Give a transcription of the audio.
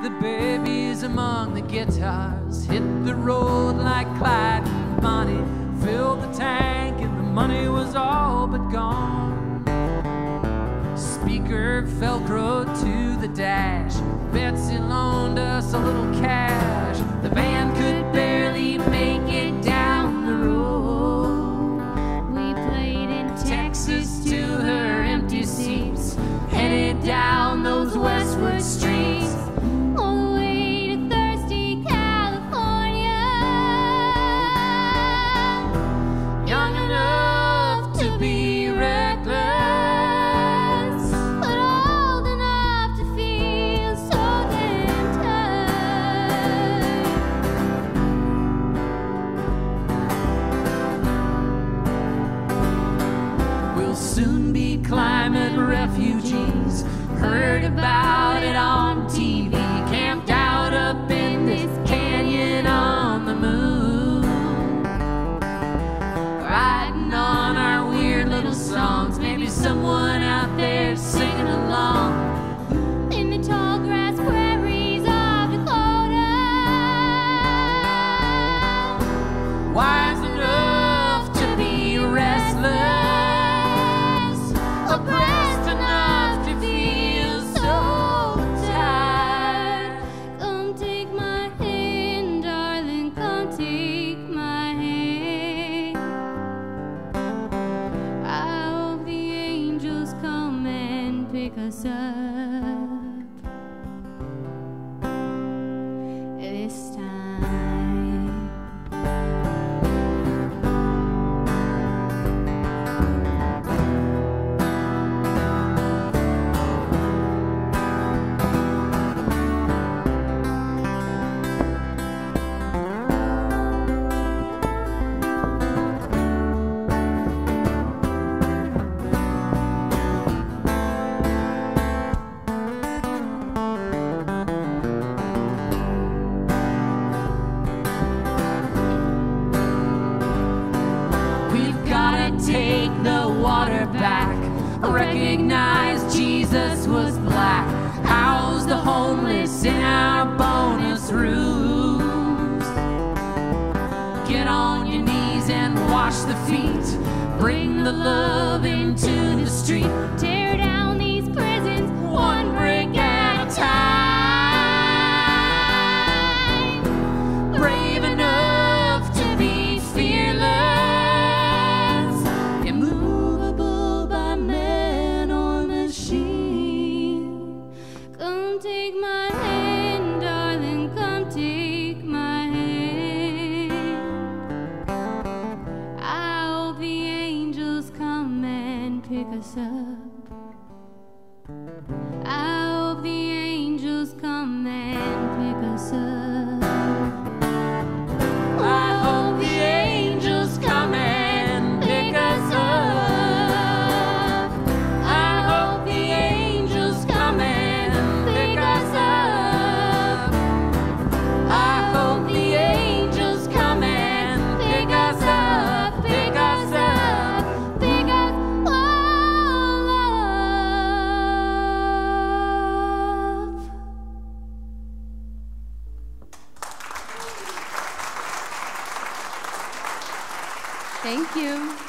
the babies among the guitars, hit the road like Clyde and Bonnie, filled the tank and the money was all but gone. Speaker Velcro to the dash, Betsy loaned us a little cash. The band could barely make it down the road. We played in Texas to her empty seats, headed down those westward streets. all the way to thirsty California. Young enough to be reckless, But old enough to feel so damn tight. we'll soon be climate refugees. Heard about it on TV, camped out up in this canyon on the moon, writing on our weird little songs. Maybe someone out there singing along. In the tall grass prairies of Dakota, Wise enough to be restless, oppressed enough to feel so tired. come take my hand, darling, come take my hand. I hope the angels come and pick us up this time. We've gotta take the water back, recognize Jesus was black, house the homeless in our bonus rooms. Get on your knees and wash the feet, bring the love into the street. Tear down these prisons One brick at a time, brave enough to be fearless, immovable by man or machine. Come take my hand, darling, come take my hand. I hope the angels come and pick us up. I hope the angels come and pick us up. I hope the angels come and pick us up. I hope the angels come and pick us up. I hope the angels come and pick us up, pick us up. Pick us all up. Thank you.